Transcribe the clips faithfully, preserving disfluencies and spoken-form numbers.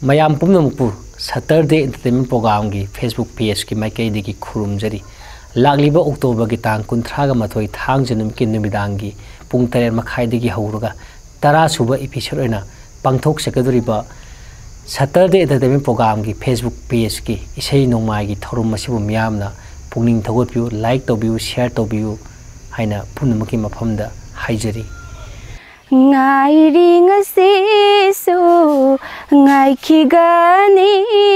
मयाम पुनमुपु Saturday entertainment programme की Facebook page की माइकई की खुरुमजरी लालिब अक्टोबर की तांग कुंथ्रागा मथोई थांग जनुम की निमिदांगी पुंग तरेट मखाइदगी हौरगा तरा सुबह एपिसोड ओइना पांगथोक सकदोरिबा सैटरडे एंटरटेनमेंट प्रोग्राम की फेसबुक पेज की इसई नोंमाई की थौरुम मसिबु मियामना पुंगनिंग थगोतबिउ लाइक तोबिउ शेयर तोबिउ हाइना पुनमुकी मफमदा हाइजरी Ngairi ngasisu ngai kigani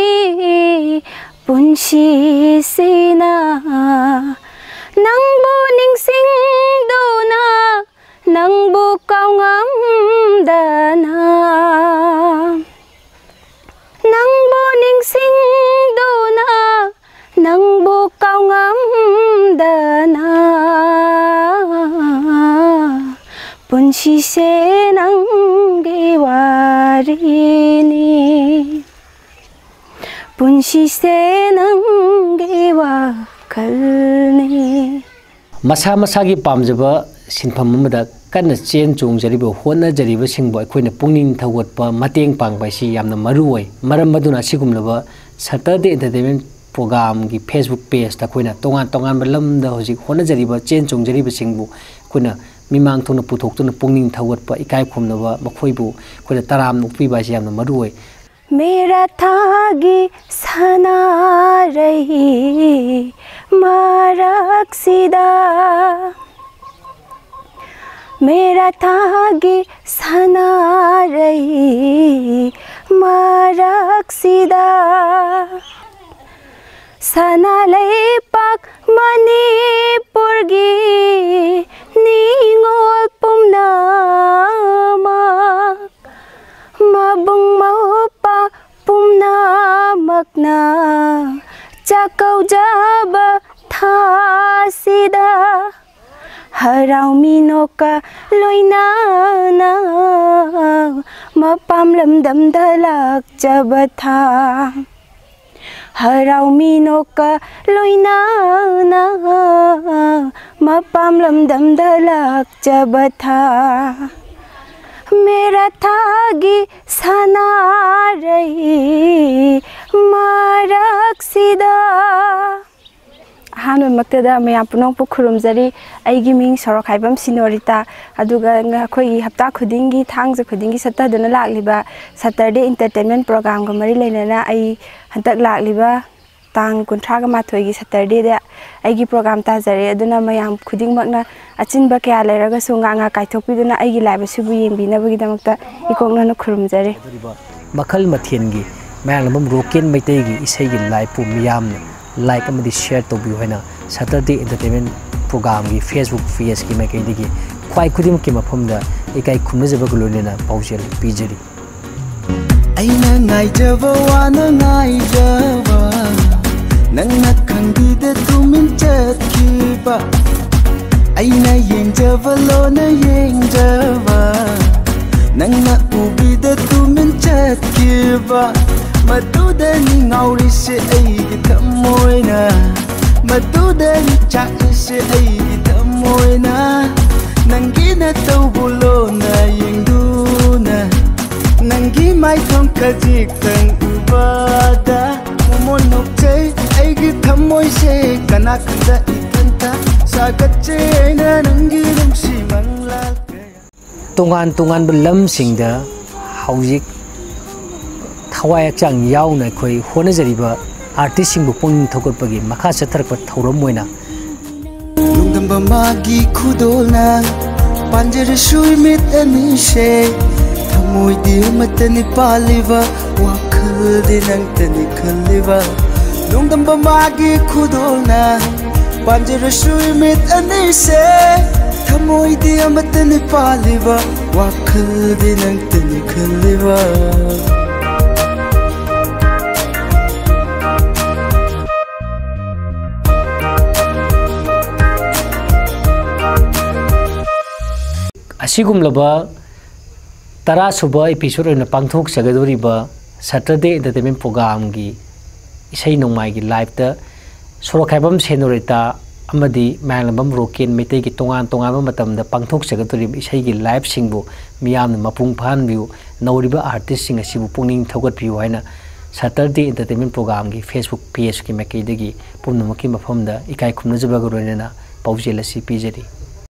punshi sina nangbu ningsing duna nangbu kau ngam dana nangbu ningsing duna nangbu kau ngam dana punshi se nangi warini punshi se nangi wakalni masa masa gi pamjaba sinpham amada kanna chen chongjariba hona jariba singbo akoina pungning thawatpa mateng pangbai si yamna maruoi maram maduna sigumlaba Saturday Entertainment program की Facebook page ta koina tongan tongan balam da hoji hona jariba chen chongjariba singbu koina मिमांग थोना पुथोक्तुना पुंगनिंग थवतपा इकाय खुमनबा मखोइबु कोइना तराम नुक्पि बासि यामना मरुoi मेरा थागी सना रही मारक्सिदा मेरा थागी सना रही मारक्सिदा सना लेपाक मणिपुर गी ningol pumnamak mabung maupa pumnamakna chakau jaba thasida harau minoka loina na mapam lamdam dalak jabatha harau minoka loina na mapam lamdam dalak jabatha mera thagi sana rahi maraksida हानो मक्तदा मैं पुनों पुखुरुमजरी आइगी मिंग सरोखाइबम सिनोरिता अदुगा अखोई हप्ता खुदिंगी थांगज खुदिंगी सत्तादना लाक्लिबा सैटरडे एंटरटेनमेंट प्रोग्राम ग मरी लेना आई हंतक लाक्लिबा तांग कुंथ्रागा माथोइगी सैटरडे दे आइगी प्रोग्राम ताजरे अदुना मयाम खुदिंगमकना अचिनबा कया लेरगा सुंगांगा काइथोकपिदुना आइगी लाइव सुबु येंबिनबगिदमक्ता इकोंगना खुरुमजरी मखल मथेनगी मयालमम रोकेन मैतेगी इसैगी लाइव पु मियामने लाइक अमदी शेयर तोबिउ हैना सैटरडे एंटरटेनमेंट प्रोग्राम की फेसबुक पेज की माइकैदगी ख्वाइ खुदिम की मफमदा इकाइ खुमजबग लोनेना पाउजेल पिजरी अइना ngaijaba wana ngaijaba nangna khangida tumin chatkiba aina yengjaba lona yengjaba nangna ubida tumin chatkiba Matuda ni ngauri se ai tamoina Matuda ni chak se ai tamoina Nangina tawbulo na yengduna Nangi mai thong kajik tang ubada Momonok chay ai gi tamoi se kana kanda ikanta Sagat chay na nangi rumsi mangla Tungan tungan belam singda haujik Hawai chang yaw na khoi hona jariba artist sing bu pung thokotpagi makha chatharak thauram moina lungdamba magi khudolna panjara shui mit ani she thamoi di matani paliva wakhal de nang tani khaliva lungdamba magi khudolna panjara shui mit ani she thamoi di matani paliva wakhal de nang tani khaliva असिगुमलबा तरा सुबह episode ओइना पांगथोक सगदोरिबा Saturday entertainment programme की इसै नोंमाई की live ता सोरखाइबम सेनोरिता अमदी मायलबम रोकेन मेते की तोंगान तोंगान मतमदा पांगथोक सगदोरिबा इसै की लाइव सिंगबो मियाम मपुंग फानबिउ नौरिबा आर्टिस्ट सिंग पुनिंग थौगटपियु हाइना सैटरडे एंटरटेनमेंट प्रोग्राम की फेसबुक पेज की मैकेदगी पुनमकी मफमदा इकाई खुमनजबग रोइना पाउजेल असि पीजरी।